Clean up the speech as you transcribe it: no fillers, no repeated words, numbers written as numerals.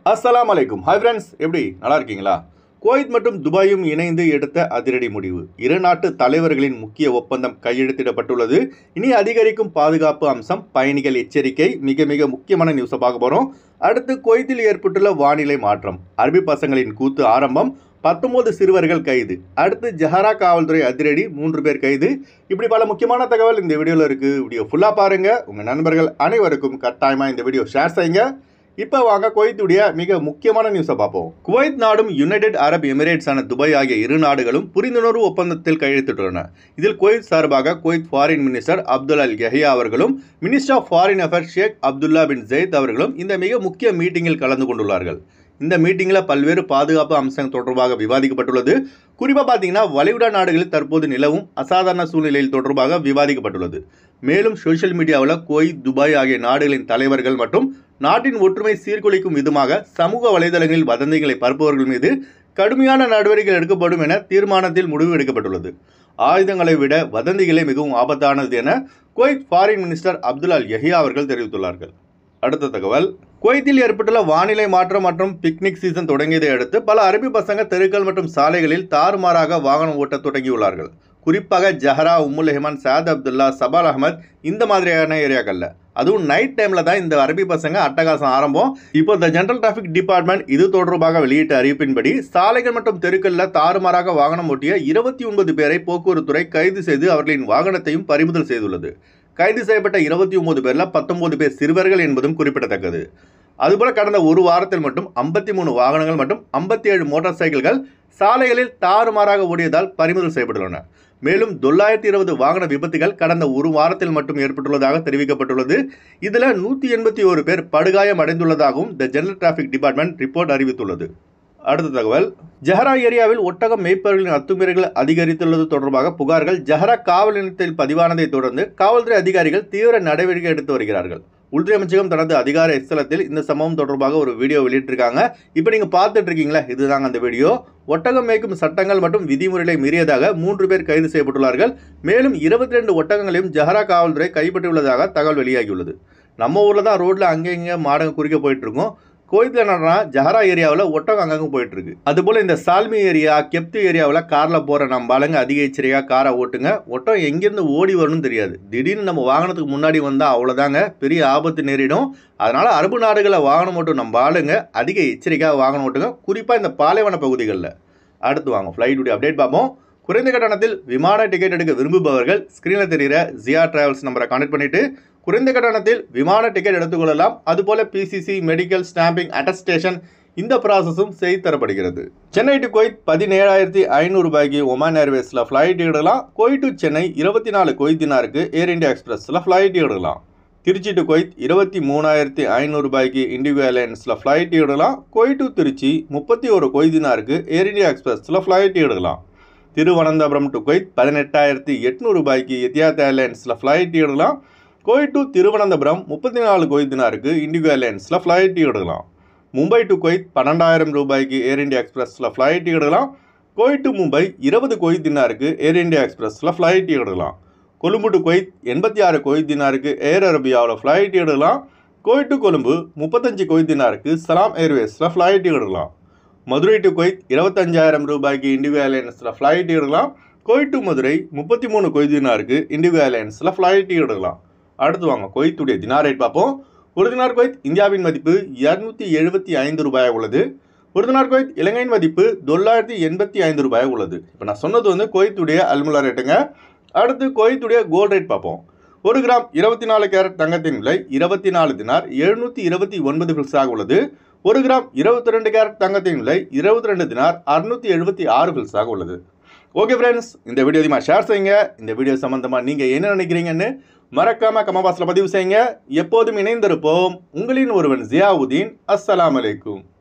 அஸ்ஸலாமு அலைக்கும். Hi friends, எப்படி நல்லா இருக்கீங்களா? குவைத் மற்றும் துபாயும் இணைந்து எடுத்த அதிரடி முடிவு. இரு நாட்டு தலைவர்களின் முக்கிய ஒப்பந்தம் கையெழுத்திடப்பட்டுள்ளது. இனி அதிகரிக்கும் பாதுகாப்பு அம்சம், பயணிகள் எச்சரிக்கை, மிக மிக முக்கியமான நியூஸை பார்க்க போகிறோம். அடுத்து குவைத்தில் ஏற்பட்டுள்ள வானிலை மாற்றம், அரபி பசங்களின் கூத்து ஆரம்பம், 19 சிறுவர்கள் கைது. அடுத்து ஜஹரா காவல்துறை அதிரடி, 3 பேர் கைது. இப்படி பல முக்கியமான தகவல் இந்த வீடியோவில் இருக்குது. வீடியோ ஃபுல்லாக பாருங்கள். உங்கள் நண்பர்கள் அனைவருக்கும் கட்டாயமாக இந்த வீடியோ ஷேர் செய்யுங்க. இப்போ வாங்க குவைத்துடைய மிக முக்கியமான நியூஸை பார்ப்போம். குவைத் நாடும் யுனைடெட் அரப் எமிரேட்ஸான துபாய் ஆகிய இரு நாடுகளும் புரிந்துணர்வு ஒப்பந்தத்தில் கையெழுத்திட்டுள்ளன. இதில் குவைத் சார்பாக Kuwait foreign minister Abdul Al Yahya அவர்களும் minister of foreign affairs Sheikh Abdullah bin Zayed அவர்களும் இந்த மிக முக்கிய மீட்டிங்கில் கலந்து கொண்டுள்ளார்கள். இந்த மீட்டிங்கில் பல்வேறு பாதுகாப்பு அம்சங்கள் தொடர்பாக விவாதிக்கப்பட்டுள்ளது. குறிப்பாக பார்த்தீங்கன்னா வளைகுடா நாடுகளில் தற்போது நிலவும் அசாதாரண சூழ்நிலையில் தொடர்பாக விவாதிக்கப்பட்டுள்ளது. மேலும் சோஷியல் மீடியாவில் குவைத், துபாய் ஆகிய நாடுகளின் தலைவர்கள் மற்றும் நாட்டின் ஒற்றுமை சீர்குலைக்கும் விதமாக சமூக வலைதளங்களில் வதந்திகளை பரப்புபவர்கள் மீது கடுமையான நடவடிக்கைகள் எடுக்கப்படும் என தீர்மானத்தில் முடிவு எடுக்கப்பட்டுள்ளது. ஆயுதங்களை விட வதந்திகளே மிகவும் ஆபத்தானது என Kuwait foreign minister Abdul Al Yahya அவர்கள் தெரிவித்துள்ளார்கள். அடுத்த தகவல், குவைத்தில் ஏற்பட்டுள்ள வானிலை மாற்றம் மற்றும் பிக்னிக் சீசன் தொடங்கியதை அடுத்து பல அரபி பசங்க தெருக்கள் மற்றும் சாலைகளில் தாறுமாறாக வாகனம் ஓட்ட தொடங்கியுள்ளார்கள். குறிப்பாக ஜஹரா, உம்முல் ஹெமான், சாத் அப்துல்லா, சபால் அகமத் இந்த மாதிரியான ஏரியாக்களில், அதுவும் நைட் டைமில் தான் இந்த அரபி பசங்க அட்டகாசம் ஆரம்பம். இப்போ த ஜெனரல் டிராஃபிக் டிபார்ட்மெண்ட் இது தொடர்பாக வெளியிட்ட அறிவிப்பின்படி சாலைகள் மற்றும் தெருக்களில் தாறுமாறாக வாகனம் ஓட்டிய 29 பேரை போக்குவரத்துறை கைது செய்து அவர்களின் வாகனத்தையும் பறிமுதல் செய்துள்ளது. கைது செய்யப்பட்ட 29 பேரில் 19 பேர் சிறுவர்கள் என்பதும் குறிப்பிடத்தக்கது. அதுபோல கடந்த ஒரு வாரத்தில் மட்டும் 53 வாகனங்கள் மற்றும் 57 மோட்டார் சைக்கிள்கள் சாலைகளில் தாறுமாறாக ஓடியதால் பறிமுதல் செய்யப்பட்டுள்ளன. மேலும் 920 வாகன விபத்துகள் கடந்த ஒரு வாரத்தில் மட்டும் ஏற்பட்டுள்ளதாக தெரிவிக்கப்பட்டுள்ளது. இதில் 181 பேர் படுகாயம் அடைந்துள்ளதாகவும் the general traffic department report அறிவித்துள்ளது. அடுத்த தகவல், ஜஹரா ஏரியாவில் ஒட்டகம் மேய்ப்பவர்களின் அத்துமீறல்கள் அதிகரித்துள்ளது தொடர்பாக புகார்கள் ஜஹரா காவல் நிலையத்தில் பதிவானதை தொடர்ந்து காவல்துறை அதிகாரிகள் தீவிர நடவடிக்கை எடுத்து வருகிறார்கள். உள்துறை அமைச்சகம் தனது அதிகார எக்ஸலத்தில் இந்த சம்பவம் தொடர்பாக ஒரு வீடியோ வெளியிட்டிருக்காங்க. இப்போ நீங்கள் பார்த்துட்டு இருக்கீங்களா, இதுதாங்க அந்த வீடியோ. ஒட்டகம் மேய்க்கும் சட்டங்கள் மற்றும் விதிமுறைகளை மீறியதாக 3 பேர் கைது செய்யப்பட்டுள்ளார்கள். மேலும் 22 ஒட்டகங்களையும் ஜஹரா காவல்துறை கைப்பற்றியுள்ளதாக தகவல் வெளியாகியுள்ளது. நம்ம ஊரில் தான் ரோட்டில் அங்கே இங்கே மாடங்க குறிக்க போயிட்டு இருக்கோம். குவைத்தில் என்னன்னா ஜஹரா ஏரியாவில் ஒட்டகம் அங்கங்கே போயிட்டு இருக்கு. அதுபோல் இந்த சால்மி ஏரியா, கெப்து ஏரியாவில் காரில் போகிற நம்ம ஆளுங்க அதிக எச்சரிக்கையாக காரை ஓட்டுங்க. ஒட்டகம் எங்கேருந்து ஓடி வரணும்னு தெரியாது. திடீர்னு நம்ம வாகனத்துக்கு முன்னாடி வந்தால் அவ்வளோதாங்க, பெரிய ஆபத்து நேரிடும். அதனால் அரபு நாடுகளில் வாகனம் ஓட்டும் நம்ம ஆளுங்க அதிக எச்சரிக்கையாக வாகனம் ஓட்டுங்க, குறிப்பாக இந்த பாலைவன பகுதிகளில். அடுத்து வாங்க ஃப்ளைட்டுடைய அப்டேட் பார்ப்போம். குறைந்த கட்டணத்தில் விமான டிக்கெட் எடுக்க விரும்புபவர்கள் ஸ்க்ரீனில் தெரிகிற ஜியா டிராவல்ஸ் நம்பரை கான்டெக்ட் பண்ணிவிட்டு குறைந்த கட்டணத்தில் விமான டிக்கெட் எடுத்துக்கொள்ளலாம். அதுபோல் பிசிசி, மெடிக்கல், ஸ்டாம்பிங், அட்டஸ்டேஷன் இந்த ப்ராசஸும் செய்து தரப்படுகிறது. சென்னை டு குவைத் 17,500 ரூபாய்க்கு ஒமான் ஏர்வேஸில் ஃப்ளைட் எடுக்கலாம். குவைத் டு சென்னை 24 குவைத் தினாருக்கு ஏர் இந்தியா எக்ஸ்பிரஸில் ஃப்ளைட் எடுக்கலாம். திருச்சி டு குவைத் 23,500 ரூபாய்க்கு இண்டிகோ ஏர்லைன்ஸில் ஃப்ளைட் எடுக்கலாம். குவைத் டு திருச்சி 31 குவைத் தினாருக்கு ஏர் இந்தியா எக்ஸ்பிரஸில் ஃப்ளைட் எடுக்கலாம். திருவனந்தபுரம் டு குவைத் 18,800 ரூபாய்க்கு எத்தியாத் ஏர்லைன்ஸில் ஃப்ளைட் எடுக்கலாம். குவைத் டு திருவனந்தபுரம் 34 குவைத் தினாருக்கு இண்டிகோ ஏர்லைன்ஸில் ஃப்ளைட் எடுக்கலாம். மும்பை டு குவைத் 12,000 ரூபாய்க்கு ஏர் இந்தியா எக்ஸ்பிரஸில் ஃப்ளைட் எடுக்கலாம். குவைத் டு மும்பை 20 குவைத் தினாருக்கு ஏர் இந்தியா எக்ஸ்பிரஸில் ஃப்ளைட் எடுக்கலாம். கொழும்பு டு குவைத் 86 குவைத் தினாருக்கு ஏர் அரபியாவில் ஃப்ளைட் எடுக்கலாம். குவைத் டு கொழும்பு 35 குவைத் தினாருக்கு சலாம் ஏர்வேஸில் ஃப்ளைட் எடுக்கலாம். மதுரை டு குவைத் 25,000 ரூபாய்க்கு இண்டிகோ ஏர்லைன்ஸில் ஃப்ளைட் எடுக்கலாம். குவைத் டு மதுரை 33 குவைத் தினாருக்கு இண்டிகோ ஏர்லைன்ஸில் ஃப்ளைட் எடுக்கலாம். அடுத்து வாங்க குவைத்துடைய தினார் ரேட் பார்ப்போம். ஒரு தினார் குவைத் இந்தியாவின் மதிப்பு 275 ரூபாயாக உள்ளது. ஒரு தினார் குவைத் இலங்கையின் மதிப்பு 985 ரூபாயாக உள்ளது. இப்போ நான் சொன்னது வந்து குவைத்துடைய அல்முலா ரேட்டுங்க. அடுத்து குவைத்துடைய கோல்ட் ரேட் பார்ப்போம். 1 கிராம் 24 கேரட் தங்கத்தின் விலை 24 தினார் 729 ஃபில்ஸாக உள்ளது. 1 கிராம் 22 கேரட் தங்கத்தின் விலை 22 தினார் 676 ஃபில்ஸாக உள்ளது. ஓகே ஃப்ரெண்ட்ஸ், இந்த வீடியோ அதிகமாக ஷேர் செய்யுங்க. இந்த வீடியோ சம்மந்தமாக நீங்கள் என்ன நினைக்கிறீங்கன்னு மறக்காமல் கமெண்ட் பாக்ஸில் பதிவு செய்யுங்க. எப்போதும் இணைந்திருப்போம். உங்களின் ஒருவன் ஜியாவுதீன். அஸ்ஸலாமு அலைக்கும்.